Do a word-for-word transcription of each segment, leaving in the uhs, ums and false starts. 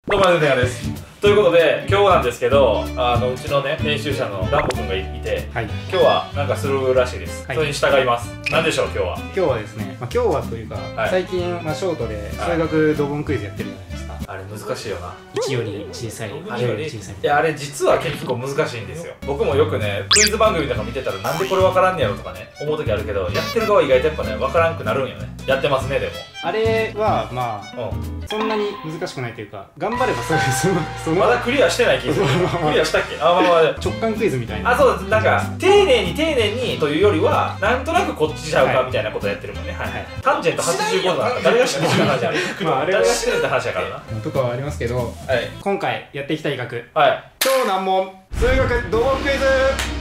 どうも、ねやです。ということで、今日なんですけど、あのうちのね、編集者のダンボ君がいて、はい、今日はなんかするらしいです。はい、それに従います。何でしょう、今日は。 今日はですね、まあ、今日はというか、はい、最近、まあ、ショートで数学ドボンクイズやってるじゃないですか。 あれ難しいよな。 いちより小さい、 あれより小さい。いや、あれ実は結構難しいんですよ。僕もよくね、クイズ番組とか見てたら、なんでこれ分からんねやろとかね、思う時あるけど、やってる側意外とやっぱね、分からんくなるんよね。やってますね、でも。 あれは、まあ、うん、そんなに難しくないというか、頑張ればそれ、その、 そのまだクリアしてない気がする。クリアしたっけ？あ、まあまあ。 直感クイズみたいな。 あ、そうです。なんか、丁寧に丁寧にというよりは、なんとなくこっちちゃうかみたいなことやってるもんね。はい。タンジェントはちじゅうごどなんか誰が知ってるって話や。まあ、あれは知ってるって話やからな。 とかはありますけど、今回やっていきたい企画。 はい。 超難問数学ドボンクイズ。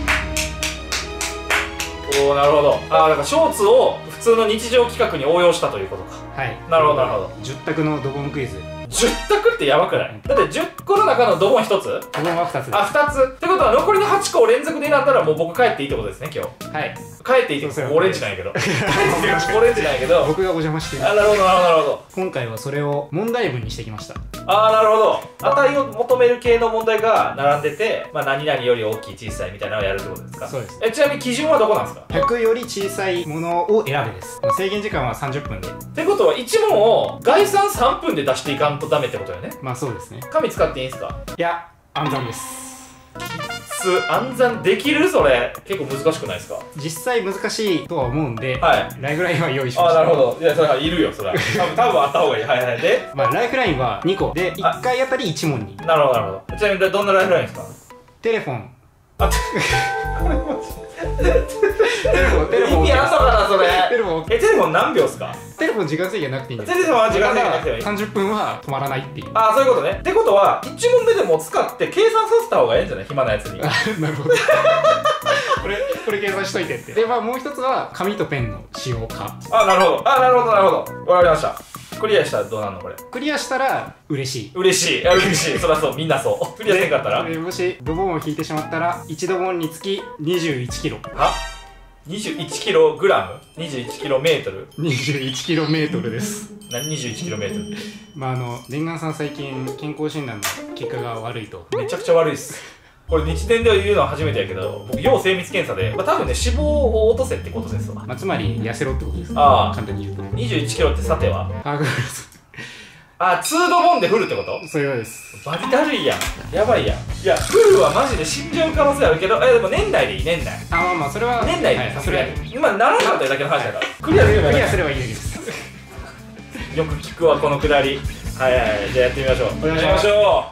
おお、なるほど。ああ、だからショーツを普通の日常企画に応用したということか。 はい。 なるほどなるほど。 じゅったくのドボンクイズ。 じゅったくってやばくない？だってじゅっこの中のドボンひとつ？ ドボンはふたつです。 あ、ふたつってことは残りのはちこを連続で選んだらもう僕帰っていいってことですね、今日。 はい。 帰っていいってことオレンジなんやけど。帰っていいオレンジなんやけど。 僕がお邪魔してる。 あ、なるほどなるほどなるほど。 今回はそれを問題文にしてきました。 ああ、なるほど。値を求める系の問題が並んでて、まあ何々より大きい小さいみたいなのをやるってことですか？ そうです。 え、ちなみに基準はどこなんですか？ ひゃくより小さいものを選べです。制限時間はさんじゅっぷんで。 ってことはいち問を概算さんぷんで出していかんとダメってことよね。 まあそうですね。 紙使っていいんすか？ いや、暗算です。 きつ、暗算できる？それ結構難しくないですか？ 実際難しいとは思うんで、 はい、 ライフラインは用意しました。 ああ、なるほど。いや、それはいるよ、それは。多分、多分あった方がいい。はいはい。で、 まあライフラインはにこで、いっかいあたりいち問に。 なるほど、なるほど。ちなみにどんなライフラインですか？ テレフォン。 あ、テレフォン、テレフォン。意味あんのかな、それ。テレフォン。え、テレフォン何秒ですか？ テレフォン時間制限なくていいんです。 テレフォンは時間制限なくてもいい。 さんじゅっぷんは止まらないっていう。 ああ、そういうことね。ってことは、いち問目でも使って計算させた方がええんじゃない？暇なやつに。 なるほど。これ、これ計算しといてって。で、まあもう一つは、紙とペンの使用か。 あ、なるほど。あ、なるほど、なるほど。わかりました。クリアしたらどうなるのこれ？クリアしたら嬉しい。 嬉しい。いや、嬉しい。そりゃそう、みんなそう。クリアせんかったら？ もしドボンを引いてしまったら、いちドボンにつきにじゅういちキロ。 は？にじゅういちキログラム？ にじゅういちキロメートル？ にじゅういちキロメートルです。 何 にじゅういちキロメートル？ まああの、念願さん最近健康診断の結果が悪いと。 めちゃくちゃ悪いっす。これ日伝では言うのは初めてやけど、僕要精密検査で、まあ、多分ね脂肪を落とせってことですわ。 まあ、つまり痩せろってことですね。 ああ、 簡単に言うとにじゅういちキロってさてはハーグルス。 あ、ツードボンでフルってこと？ そういうことです。 バリだるいやん。やばいやん。いや、フルはマジで死んじゃう可能性あるけど、え、でも年内でいい、年内。 あ、まあまあそれは年内でさすがに今ならなかっただけの話だから、クリアすればいい。 クリアすればいいです。 よく聞くわ、このくだり。はいはいはい、じゃあやってみましょう。 お願いしましょ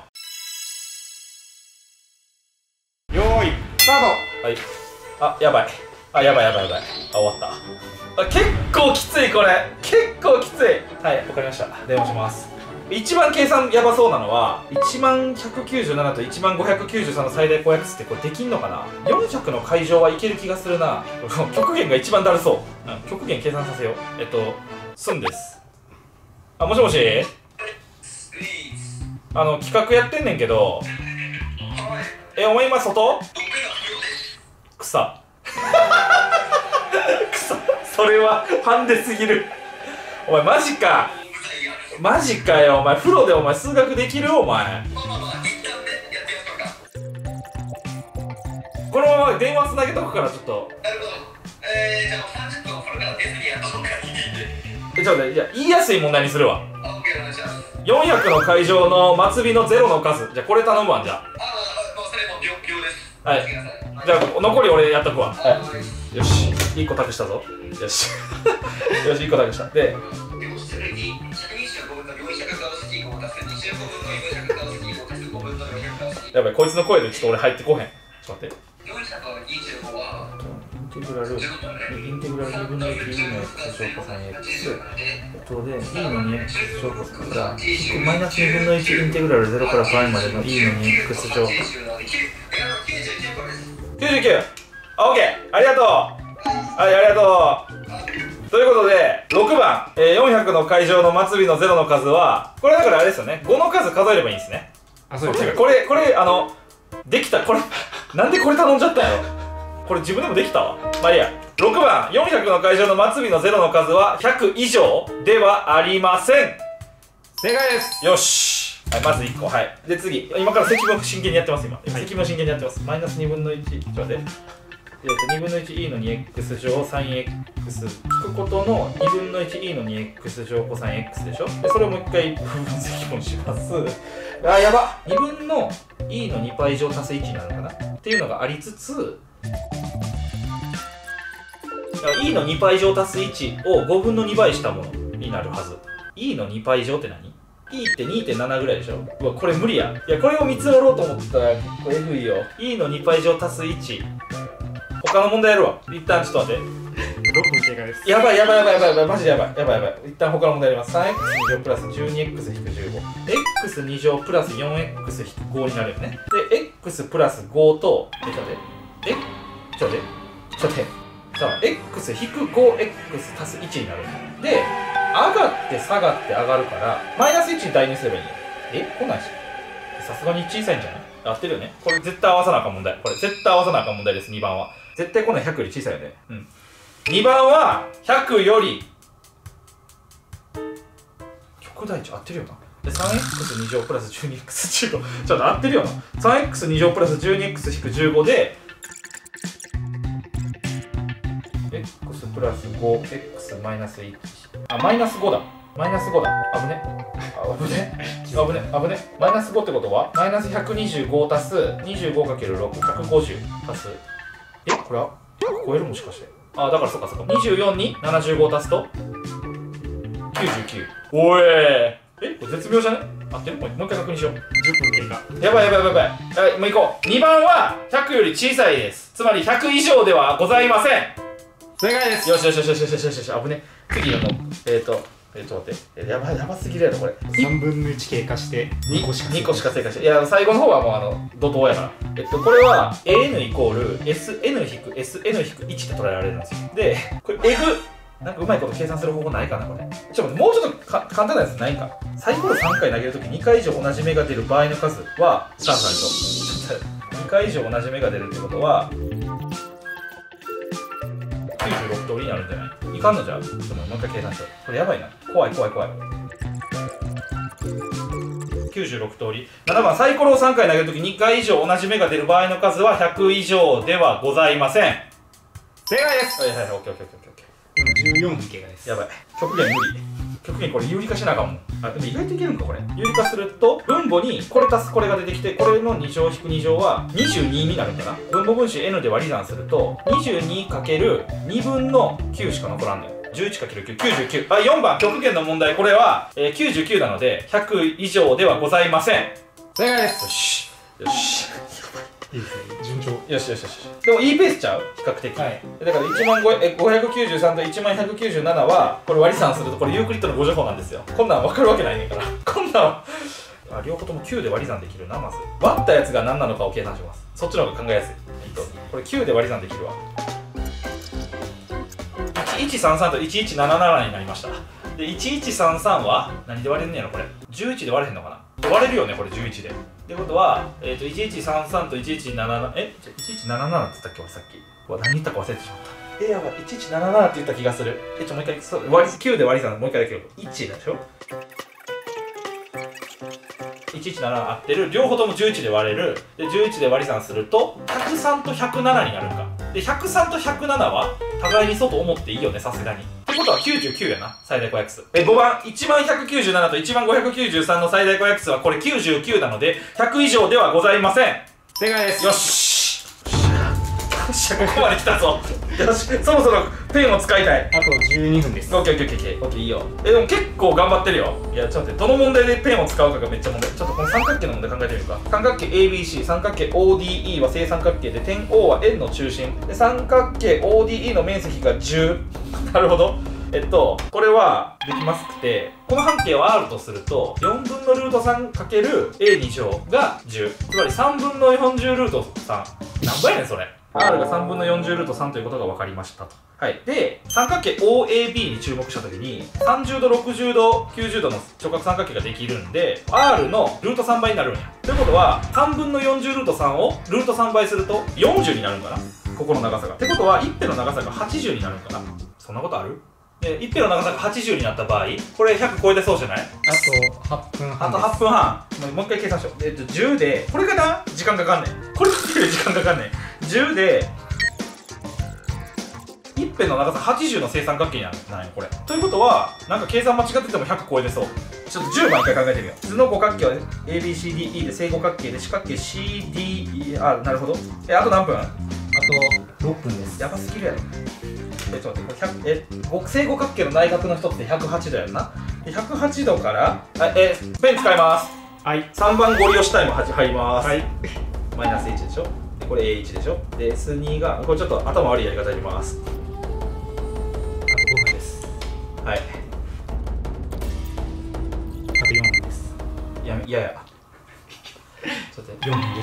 う。よーいスタート。 はい。あ、やばい。あ、やばいやばいやばい。あ、終わった。あ、結構きついこれ。結構きつい。はい、わかりました。電話します。一番計算やばそうなのは、いちまんひゃくきゅうじゅうななといちまんごひゃくきゅうじゅうさんの最大公約数ってこれできんのかな？ よんひゃく の会場はいける気がするな。極限が一番だるそう。うん、極限計算させよう。えっと、すんです。あ、もしもし？あの、企画やってんねんけど、え、お前今外？草。草。それはハンデすぎる。お前マジか。マジかよ、お前風呂でお前数学できる？お前このまま電話つなげとくからちょっと。なるほど。えー、じゃあさんじゅっぷんこれからディズニーやっとこうか。え、ちょっと待って、じゃあ言いやすい問題にするわ。あ、オッケー、お願いします。よんひゃくの会場の末尾のゼロの数、じゃあこれ頼むわ。じゃあ、ああ、もうそれも秒秒です。はい、じゃあ残り俺やっとくわ。はい、よし、いっこ託したぞ。よしよし、いっこ託した。でやばい、こいつの声でちょっと俺入ってこへん。ちょっと待って。インテグラル、インテグラルにぶんのいち e の x 乗加算 x、えっとで、e の に x 乗加算が、マイナスにぶんのいちインテグラルゼロから π までの e の に x 乗加算。きゅうじゅうきゅう! あ、オッケー! ありがとう！はい、ありがとう！ということで、ろくばん、えー、よんひゃくの会場の末尾のゼロの数は、これだからあれですよね、ごの数数えればいいんですね。あ、そうです。これ、これ、あの、できた、これ、なんでこれ頼んじゃったんやろ。これ自分でもできたわ。まあいいや。ろくばん、よんひゃくの会場の末尾のゼロの数はひゃく以上ではありません。 正解です。 よし。あはい、まずいっこ。はい。で、次。今から積分真剣にやってます、今。積分真剣にやってます。マイナスにぶんのいち。ちょっと待って。えーと、にぶんのいちイー の にエックス 乗 サインエックス 引くことのにぶんのいちイー の にエックス 乗 コサイン X でしょ。で、それをもう一回分積分します。あー、やば。にぶんの イー のにパイ以上足すいちになるのかなっていうのがありつつ、E のにパイ以上足すいちをごぶんのにばいしたものになるはず。E のにパイ以上って何？ E って にてんなな ぐらいでしょ。うわ、これ無理や。いや、これをみっつ折ろうと思ったら結構えぐいよ。E のにパイ以上足すいち。他の問題やるわ。一旦ちょっと待って。 ろっぷん経過です。 やばいやばいやばいやばいやばい。マジでやばい。やばいやばい。一旦他の問題やります。さんエックスに 乗プラス じゅうにエックス 引くじゅうご。X に 乗プラス よんエックス 引くごになるよね。で、X プラスごと、え、ちょっと待って。えちょっと待って。ちょっと待って。さあ、X 引く ごエックス 足すいちになる。で、上がって下がって上がるから、マイナスいちに代入すればいいよ。えこんなんしさすがに小さいんじゃない？合ってるよね。これ絶対合わさなあかん問題。これ絶対合わさなあかん問題です、にばんは。絶対こんなんひゃくより小さいよね。うん。にばんはひゃくより、極大値合ってるよな。で、さんエックスに 乗プラス じゅうにエックス じゅうご。ちょっと合ってるよな。さんエックスに 乗プラス じゅうにエックス 引くじゅうごで、X プラス ごエックス マイナスいち。あ、マイナスごだ。マイナスごだ。あぶね。あぶね。あぶね。あぶね。マイナスごってことはマイナスひゃくにじゅうご足す にじゅうごかけるろく、ひゃくごじゅう足す。えこれはひゃく超えるもしかして。あ、だからそっかそっか。にじゅうよんにななじゅうご足すときゅうじゅうきゅう。おえー。えこれ絶妙じゃね合ってる？もう一回確認しよう。じゅっぷん経過。やばいやばいやばいやばい。はい、もう行こう。にばんはひゃくより小さいです。つまりひゃく以上ではございません。 正解です。 よしよしよしよしよしよしよし。あぶね。次のもう、えっ、ー、と、えー、ちょっと待って。えー、やばい、やばすぎるやろ、これ。 さんぶんのいち経過してにこしかにこしか正解して。いや、最後の方はもう、あの、怒涛やから。えっと、これは、エーエヌ イコール エスエヌ 引く エスエヌ 引くいちって捉えられるんですよ。で、これ、エグ。なんかうまいこと計算する方法ないかな、これ。ちょっともうちょっとか簡単なやつないんか。サイコロさんかい投げるときにかい以上同じ目が出る場合の数は、スタートされると。にかい以上同じ目が出るってことは、きゅうじゅうろく通りになるんじゃないいかんのじゃあちょっともう一回計算しよう。これやばいな。怖い怖い怖い。きゅうじゅうろく通り。ななばん、サイコロをさんかい投げるときにかい以上同じ目が出る場合の数はひゃく以上ではございません。 正解です。 はいはいはい、オッケーオッケーオッケーオッケー。 今じゅうよんふん経過です。 やばい。極限無理。極限これ有理化しなあかんもん。あ、でも意外といけるんかこれ。有理化すると、分母にこれ足すこれが出てきて、これのに乗引くに乗はにじゅうにになるんかな。分母分子 N で割り算すると、にじゅうにかけるにぶんのきゅうしか残らんのよ。じゅういちかけるきゅう、きゅうじゅうきゅう。あ、よんばん、極限の問題。これは、えー、きゅうじゅうきゅうなので、ひゃく以上ではございません。 正解です。 よし。よし。 いいですね。順調。 よしよしよし。でもいいペースちゃう比較的。 はい。 だからいちまんごひゃくきゅうじゅうさんといちまんひゃくきゅうじゅうななは、これ割り算すると、これユークリッドのご乗法なんですよ。こんなん分かるわけないねんから。こんなんあ、両方ともきゅうで割り算できるな、まず。割ったやつが何なのかを計算します。そっちの方が考えやすい。えっと、これきゅうで割り算できるわ。いちいちさんさんといちいちななななになりました。で、いちいちさんさんは何で割れんねやろ、これ。じゅういちで割れへんのかな。割れるよね、これじゅういちで。ってことは、えっと、いちいちさんさんといちいちななな、えじゃいちいちなななって言ったっけ、俺さっき。うわ、何言ったか忘れてしまった。え、やばい、いちいちなななって言った気がする。え、ちょ、もう一回、そう割りきゅうで割り算、もう一回だけど、いちでしょ ?いちいちななな合ってる。両方ともじゅういちで割れる。で、じゅういちで割り算すると、ひゃくさんとひゃくななになるんか。で、ひゃくさんとひゃくななは、互いにそうと思っていいよね、さすがに。ってことはきゅうじゅうきゅうやな、最大公約数。え、ごばん、いちまんひゃくきゅうじゅうななといちまんごひゃくきゅうじゅうさんの最大公約数はこれきゅうじゅうきゅうなので、ひゃく以上ではございません。 正解です。 よし。よっしゃ、ここまで来たぞ。よし、そろそろペンを使いたい。 あとじゅうにふんです。 オッケーオッケーオッケーオッケー、いいよ。え、でも結構頑張ってるよ。いや、ちょっと待って、どの問題でペンを使うかがめっちゃ問題。ちょっとこの三角形の問題考えてみるか。三角形 エービーシー、三角形 オーディーイー は正三角形で、点 O は円の中心。で、三角形 オーディーイー の面積がじゅう。なるほど。えっと、これはできますくて、この半径を R とすると、よんぶんのルートさんかける エーに 乗がじゅう。つまりさんぶんのよんじゅうルートさん。何倍やねん、それ。R がさんぶんのよんじゅうルートさんということが分かりましたと。はい。で、三角形 オーエービー に注目したときに、さんじゅうど、ろくじゅうど、きゅうじゅうどの直角三角形ができるんで、R のルートさんばいになるんや。ということは、さんぶんのよんじゅうルートさんをルートさんばいするとよんじゅうになるんかな、ここの長さが。ってことは、一辺の長さがはちじゅうになるんかな。そんなことある？ でいっぺんの長さがはちじゅうになった場合、これひゃく超えてそうじゃない？ あとはっぷんはんあとはっぷんはん。もう一回計算しよう。えっとじゅうでこれがな時間かかんねん。これつける時間かかんねん。じゅうでいっぺんの長さはちじゅうの正三角形になるなんよこれ。ということはなんか計算間違っててもひゃく超えてそう。ちょっとじゅうばん一回考えてみよう。図の五角形は エービーシーディーイー で正五角形で四角形 シーディーイー、 あ、なるほど。えあと何分？ あとろっぷんです。 やばすぎるやろ。えちょっと待って、これひゃくえご正五角形の内角の一つでひゃくはちどやんな。でひゃくはちどからあえペン使います。 はい。 さんばんゴリ押しタイム入ります。 はい。 マイナスいちでしょ。でこれ エーワン でしょ。で エスツー がこれちょっと頭悪いやり方やります。 あとごふんです。 はい。 あとよんふんです。 いやいやいやちょっとよんふんです。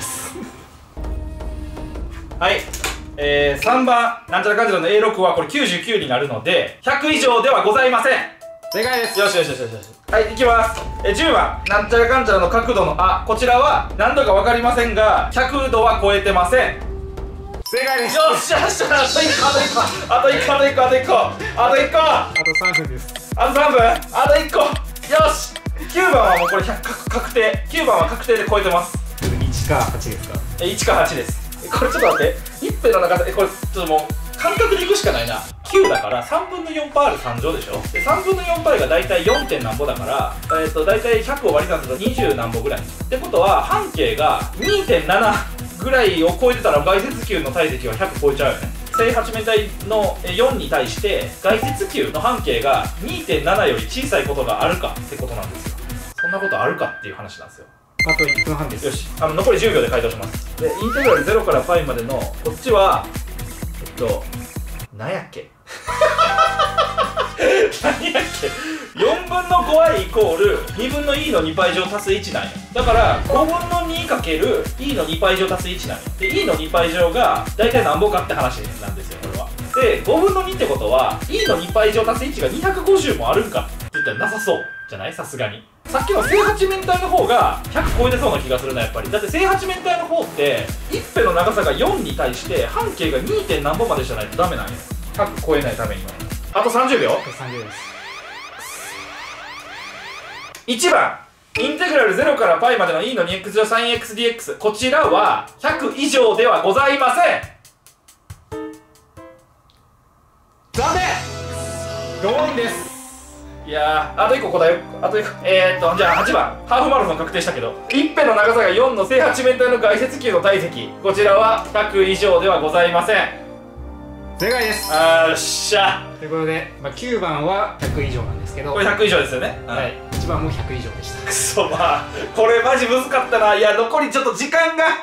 はい、えー、さんばんなんちゃらかんちゃらの エーろく はこれきゅうじゅうきゅうになるのでひゃく以上ではございません。 正解です。 よしよしよしよしよし。はい、いきます。えじゅうばんなんちゃらかんちゃらの角度のあ、こちらは何度か分かりませんがひゃくどは超えてません。 正解です。 よっしゃよっしゃ、あといっこあといっこあといっこあといっこあといっこあといっこあとさんふんです。 あとさんぶんあといっこよし。きゅうばんはもうこれひゃく確確定。きゅうばんは確定で超えてます。 いちかはちですか？ えいちかはちです。これちょっと待って、いっぺんの中でえこれちょっともう感覚でいくしかないな。きゅうだからさんぶんのよんパーあるさん乗でしょ。でさんぶんのよんパーがだいたい よん. 点なんぼだから、えっとだいたいひゃくを割り算するとにじゅうなんぼぐらいってことは半径が にてんなな ぐらいを超えてたら外接球の体積はひゃく超えちゃうよね。正八面体のよんに対して外接球の半径が にてんなな より小さいことがあるかってことなんですよ。そんなことあるかっていう話なんですよ。 あといっぷんはんです。 よし、あの残りじゅうびょうで回答します。でインテグラルゼロから π までのこっちはえっとなんやっけ何やっけよんぶんの ごアイ イコールにぶんの e のにパイ乗足すいちなんよ。だからごぶんの にかける e のにパイ乗足すいちなんよ。で e のにパイ乗が大体なんぼかって話なんですよこれは。でごぶんのにってことは e のにパイ乗足すいちがにひゃくごじゅうもあるんかって言ったらなさそうじゃない？さすがにさっきの正八面体の方がひゃく超えてそうな気がするなやっぱり。だって正八面体の方っていっぺんの長さがよんに対して半径が にてんなんぼまでじゃないとダメなんよ。ひゃく超えないためには。あとさんじゅうびょう。 あとさんじゅうびょうです。 いちばんインテグラルゼロから π までの e の にエックス 乗 サインエックスディーエックス、 こちらはひゃく以上ではございません。 残念。ごもんです。 いやーあといっこ答えよう。あといっこえー、っとじゃあはちばんハーフマラソン確定したけどいっぺんの長さがよんの正八面体の外接球の体積、こちらはひゃく以上ではございません。 正解です。 あーよっしゃ。 ということで、まあ、きゅうばんはひゃく以上なんですけど、 これひゃく以上ですよね。 はい、いちばんもひゃく以上でした。 くそ、まあこれマジ難かったな。いや残りちょっと時間が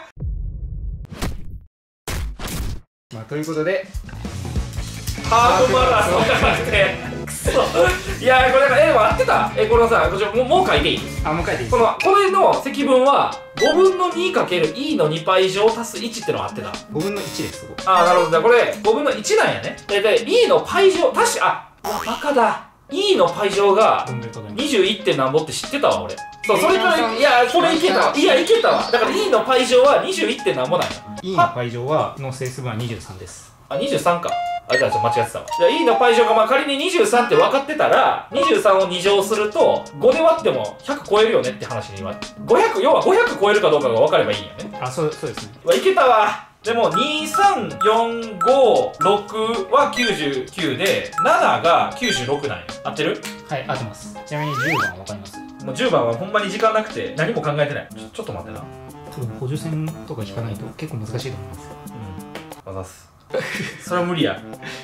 まあ、ということでハーフマラソンがなくてくそ。いやーこれだからえ合ってた。えこのさこちらもうもう書いていい？ あ、もう書いていいです。 このこれの積分はごぶんの にかける e のにパイ乗足すいちってのが合ってた。 ごぶんのいちです。 ああなるほど。だからこれごぶんのいちなんやね。だいたい e のパイ乗確かあうわバカだ e のパイ乗がにじゅういってんなんぼって知ってたわ俺。そうそれからいやこれいけたわ。いやいけたわ。だから e のパイ乗はにじゅういってんなんぼなんや。 e のパイ乗はの整数分はにじゅうさんです。 あにじゅうさんか。あじゃあちょっと間違ってたわ。じゃあ e のパイ乗がまあ仮ににじゅうさんって分かってたらにじゅうさんをに乗するとごで割ってもひゃく超えるよねって話にはごひゃく要はごひゃく超えるかどうかが分かればいいんやね。 あ、そうそうですね。 うわいけたわ。でもにさんよんごろくはきゅうじゅうきゅうでなながきゅうじゅうろくなんや。合ってる？ はい、合ってます。ちなみにじゅうばん分かります？ もうじゅうばんはほんまに時間なくて何も考えてない。ちょちょっと待ってな。 多分補助線とか引かないと結構難しいと思います。 うん。渡す。それは無理や。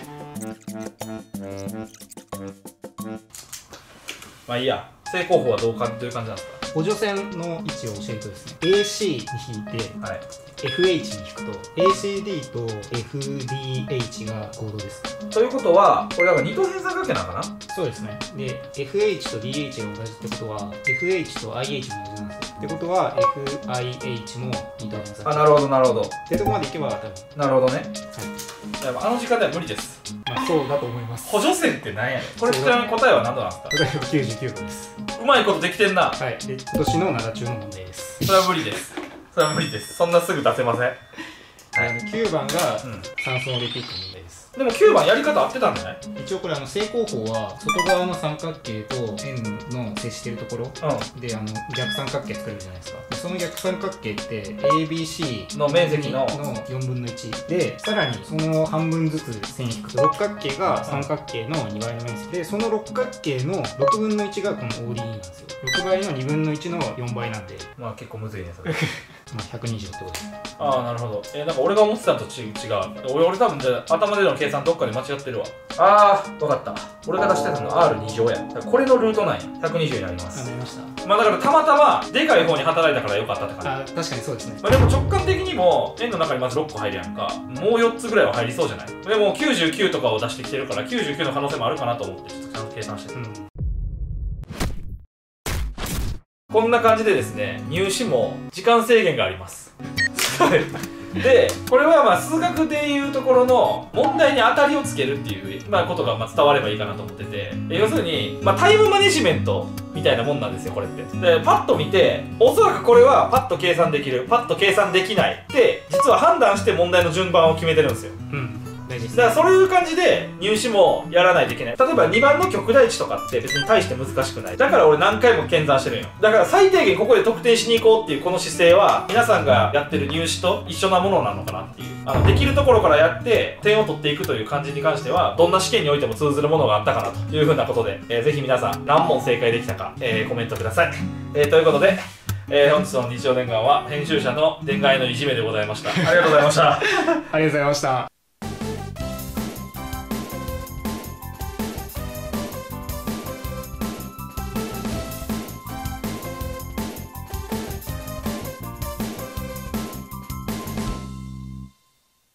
まあいいや。正攻法はどうかどういう感じなんですか？ 補助線の位置を教えるとですね エーシー に引いて、 はい、 エフエイチ に引くと エーシーディー と エフディーエイチ が合同です。 ということはこれだから二等辺三角形なのかな？ そうですね。で エフエイチ と ディーエイチ が同じってことは エフエイチ と アイエイチ も同じなんですよ。ってことは エフアイエイチ も二等辺三角形。 あ、なるほどなるほど。 ってとこまでいけば多分。 なるほどね。 はい。 でもあの時間では無理です。 まあそうだと思います。 補助線って何やねん。これちなみに答えは何度なんですか？ 答えはきゅうじゅうきゅうどです。 うまいことできてんな。 はい。で今年の灘中の問題です。 それは無理です。それは無理です。そんなすぐ出せません。 はい。きゅうばんがうん、 酸素のリピートの問題です。 でもきゅうばんやり方合ってたんじゃない？ 一応これあの正攻法は外側の三角形と円の接してるところであの逆三角形作れるじゃないですか。でその逆三角形って エービーシーの面積ののよんぶんのいちで、さらにその半分ずつ線引くと六角形が三角形のにばいの面積で、その六角形のろくぶんのいちがこの オーディーイー なんですよ。ろくばいのにぶんのいちのよんばいなんで、 まあ結構むずいねそれ。 まあひゃくにじゅうってことです。 ああなるほど。えー、なんか俺が思ってたのとち違う。俺俺多分じゃあ頭での計算どっかで間違ってるわ。ああ分かった。俺が出してたの アールに 乗や。だからこれのルートなんや。ひゃくにじゅうになりまあ、 す。 なりました。 まあだからたまたまでかい方に働いたからよかったって感じ。 あ、確かにそうですね。 まあでも直感的にも円の中にまずろっこ入るやんか。もうよっつぐらいは入りそうじゃない？でもきゅうじゅうきゅうとかを出してきてるからきゅうじゅうきゅうの可能性もあるかなと思ってちょっとちゃんと計算してる。 うん、 こんな感じでですね、入試も時間制限があります。で、これはまあ数学でいうところの問題に当たりをつけるっていう、まあ、ことがまあ伝わればいいかなと思ってて、要するに、まあ、タイムマネジメントみたいなもんなんですよ、これって。で、パッと見て、おそらくこれはパッと計算できる、パッと計算できないって実は判断して問題の順番を決めてるんですよ。 うん、大事です。 だからそういう感じで入試もやらないといけない。例えばにばんの極大値とかって別に大して難しくない。だから俺何回も検算してるんよ。だから最低限ここで得点しに行こうっていうこの姿勢は皆さんがやってる入試と一緒なものなのかなっていう。あのできるところからやって点を取っていくという感じに関してはどんな試験においても通ずるものがあったかなというふうなことで、えー、ぜひ皆さん何問正解できたか、えー、コメントください。えー、ということで、えー、本日の日曜伝願は編集者の伝願へのいじめでございました。ありがとうございました。 ありがとうございました。